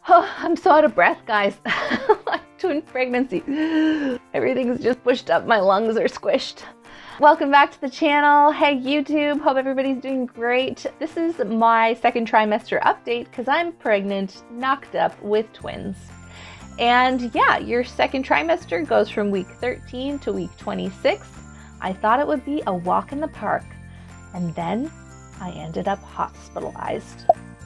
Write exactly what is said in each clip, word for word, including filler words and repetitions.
Oh, I'm so out of breath, guys. Twin pregnancy. Everything's just pushed up. My lungs are squished. Welcome back to the channel. Hey YouTube, hope everybody's doing great. This is my second trimester update because I'm pregnant, knocked up with twins. And yeah, your second trimester goes from week thirteen to week twenty-six. I thought it would be a walk in the park, and then I ended up hospitalized.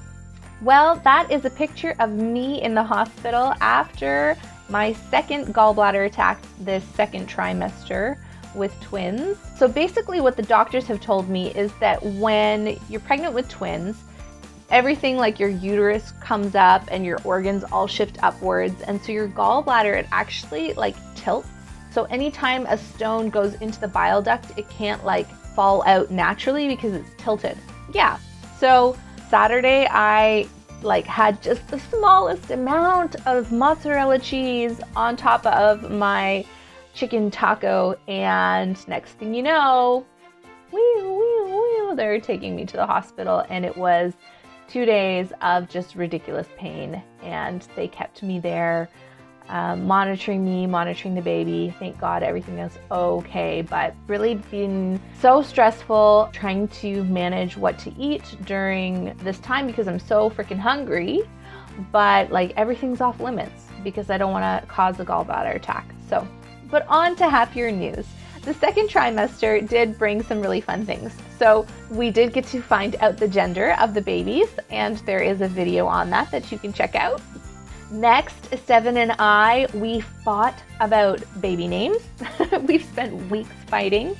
Well, that is a picture of me in the hospital after my second gallbladder attack this second trimester with twins. So basically what the doctors have told me is that when you're pregnant with twins, everything like your uterus comes up and your organs all shift upwards. And so your gallbladder, it actually like tilts. So anytime a stone goes into the bile duct, it can't like fall out naturally because it's tilted. Yeah, so Saturday, I like had just the smallest amount of mozzarella cheese on top of my chicken taco, and next thing you know, wee, wee, wee, they're taking me to the hospital, and it was two days of just ridiculous pain, and they kept me there, um, monitoring me, monitoring the baby. Thank God everything is okay, but really been so stressful trying to manage what to eat during this time because I'm so freaking hungry, but like everything's off limits because I don't want to cause a gallbladder attack. So, but on to happier news. The second trimester did bring some really fun things. So we did get to find out the gender of the babies, and there is a video on that that you can check out. Next, Seven and I, we fought about baby names. We've spent weeks fighting,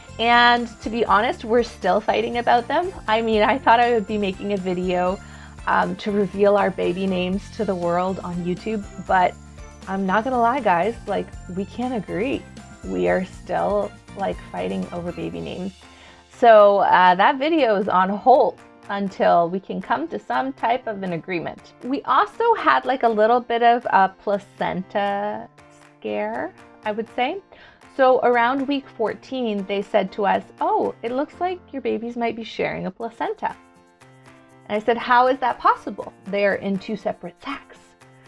and to be honest, we're still fighting about them. I mean, I thought I would be making a video um, to reveal our baby names to the world on YouTube, but I'm not gonna lie, guys, like we can't agree. We are still like fighting over baby names. So uh, that video is on hold until we can come to some type of an agreement. We also had like a little bit of a placenta scare, I would say. So around week fourteen, they said to us, oh, it looks like your babies might be sharing a placenta. And I said, how is that possible? They're in two separate sacs.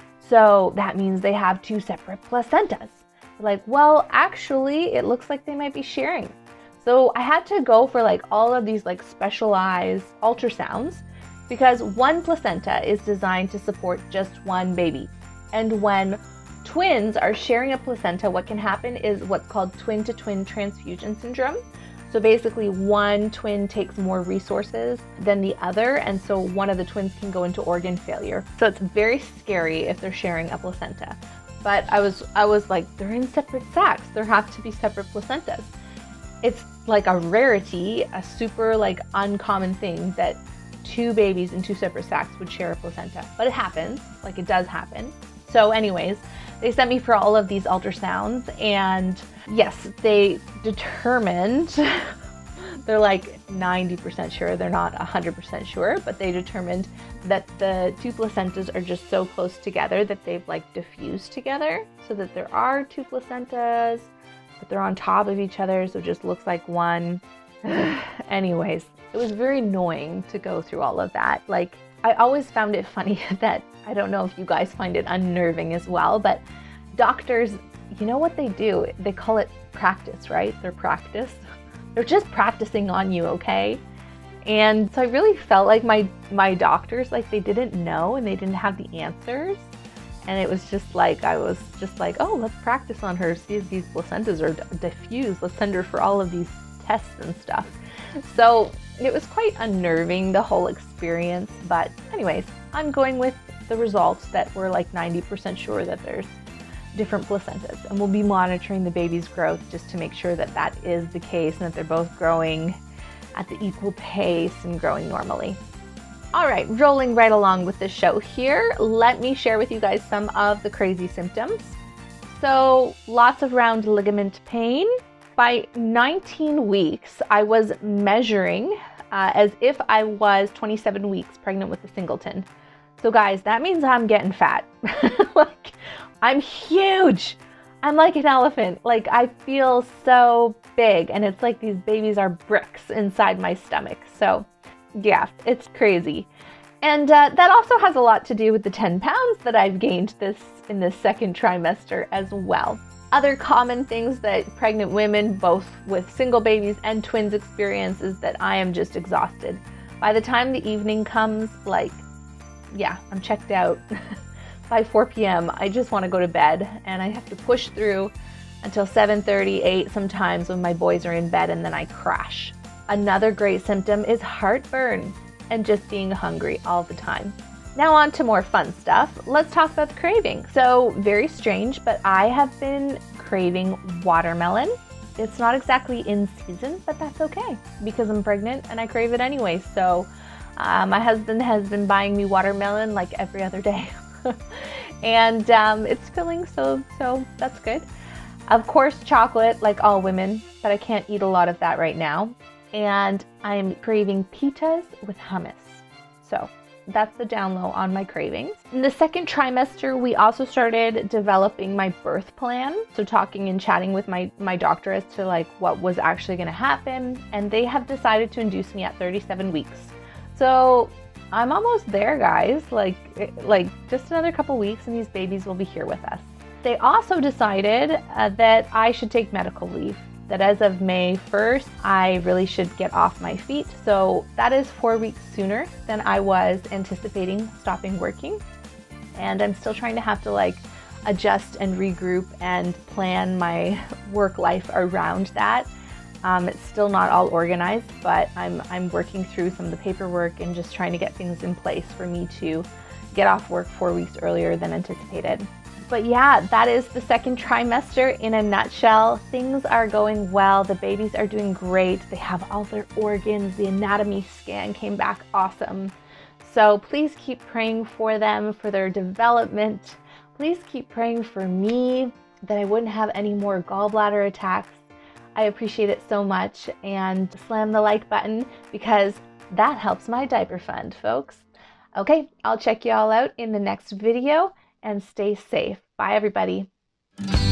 So that means they have two separate placentas. Like, well, actually, it looks like they might be sharing. So I had to go for like all of these like specialized ultrasounds because one placenta is designed to support just one baby. And when twins are sharing a placenta, what can happen is what's called twin-to-twin transfusion syndrome. So basically one twin takes more resources than the other, and so one of the twins can go into organ failure. So it's very scary if they're sharing a placenta. But I was, I was like, they're in separate sacs. There have to be separate placentas. It's like a rarity, a super like uncommon thing that two babies in two separate sacs would share a placenta. But it happens, like it does happen. So anyways, they sent me for all of these ultrasounds, and yes, they determined, they're like ninety percent sure, they're not one hundred percent sure, but they determined that the two placentas are just so close together that they've like diffused together, so that there are two placentas, but they're on top of each other, so it just looks like one. Anyways, it was very annoying to go through all of that. Like, I always found it funny that, I don't know if you guys find it unnerving as well, but doctors, you know what they do? They call it practice, right? They're practice. They're just practicing on you, okay? And so I really felt like my, my doctors, like they didn't know and they didn't have the answers. And it was just like, I was just like, oh, let's practice on her, see if these placentas are diffused. Let's send her for all of these tests and stuff. So it was quite unnerving, the whole experience. But anyways, I'm going with the results that we're like ninety percent sure that there's different placentas. And we'll be monitoring the baby's growth just to make sure that that is the case and that they're both growing at the equal pace and growing normally. All right, rolling right along with the show here, let me share with you guys some of the crazy symptoms. So lots of round ligament pain. By nineteen weeks, I was measuring uh, as if I was twenty-seven weeks pregnant with a singleton. So guys, that means I'm getting fat. Like, I'm huge. I'm like an elephant. Like, I feel so big, and it's like these babies are bricks inside my stomach. So yeah, it's crazy. And uh, that also has a lot to do with the ten pounds that I've gained this in this second trimester as well. Other common things that pregnant women, both with single babies and twins, experience is that I am just exhausted. By the time the evening comes, like, yeah, I'm checked out. By four p m, I just want to go to bed, and I have to push through until seven thirty, eight sometimes when my boys are in bed, and then I crash. Another great symptom is heartburn and just being hungry all the time. Now on to more fun stuff. Let's talk about the craving. So very strange, but I have been craving watermelon. It's not exactly in season, but that's okay because I'm pregnant and I crave it anyway. So uh, my husband has been buying me watermelon like every other day. And um, it's filling, so, so that's good. Of course, chocolate, like all women, but I can't eat a lot of that right now. And I'm craving pitas with hummus. So that's the down low on my cravings. In the second trimester, we also started developing my birth plan. So talking and chatting with my, my doctor as to like what was actually gonna happen. And they have decided to induce me at thirty-seven weeks. So I'm almost there, guys. Like, like just another couple weeks and these babies will be here with us. They also decided uh, that I should take medical leave. That as of May first, I really should get off my feet. So that is four weeks sooner than I was anticipating stopping working. And I'm still trying to have to like adjust and regroup and plan my work life around that. Um, it's still not all organized, but I'm, I'm working through some of the paperwork and just trying to get things in place for me to get off work four weeks earlier than anticipated. But yeah, that is the second trimester in a nutshell. Things are going well. The babies are doing great. They have all their organs. The anatomy scan came back awesome. So please keep praying for them, for their development. Please keep praying for me that I wouldn't have any more gallbladder attacks. I appreciate it so much, and slam the like button because that helps my diaper fund, folks. Okay, I'll check you all out in the next video. And stay safe. Bye, everybody.